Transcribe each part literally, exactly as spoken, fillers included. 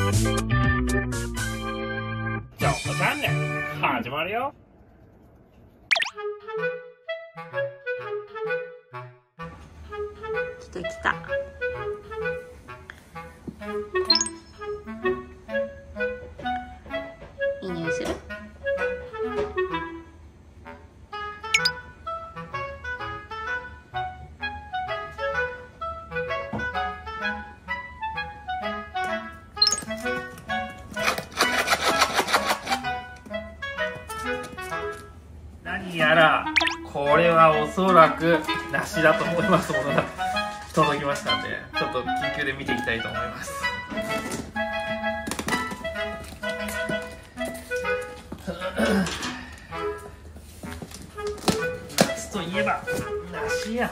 じゃあお子さんね、始まるよ。 来た来た。いい匂いする？ 何やらこれはおそらく梨だと思いますものが届きましたんで、ちょっと緊急で見ていきたいと思います。夏といえば梨や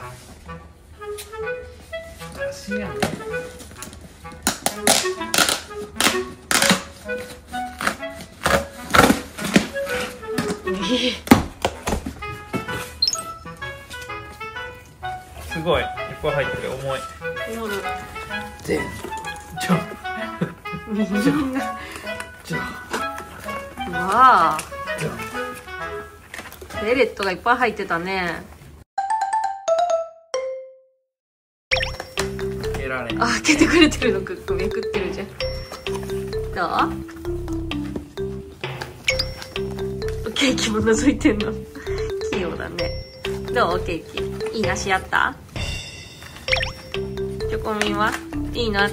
梨やね。すごいいっぱい入ってる。重い。でちょみんなちょわあ、 ちょペレットがいっぱい入ってたね。 開けられん。 あ、開けてくれてるの。クックめくってるじゃん。どう？ケーキも覗いてんの。器用だね。どう？ケーキいい梨あった？チョコミンはいいのあった？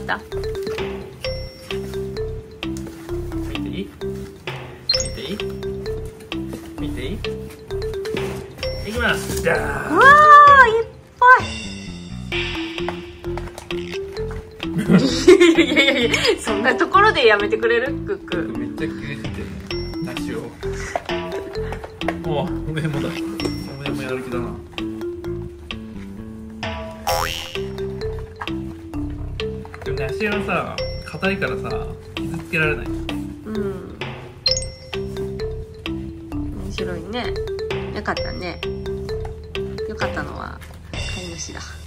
見ていい？見ていい？見ていい？いきます。じゃあうわー、いっぱい。いやいやいや、そんなところでやめてくれる？クック。 めっちゃ切れてて梨を。おう、上もだ。上もやる気だな。でも梨はさ、硬いからさ、傷つけられない。 うん。面白いね。よかったね。よかったのは飼い主だ。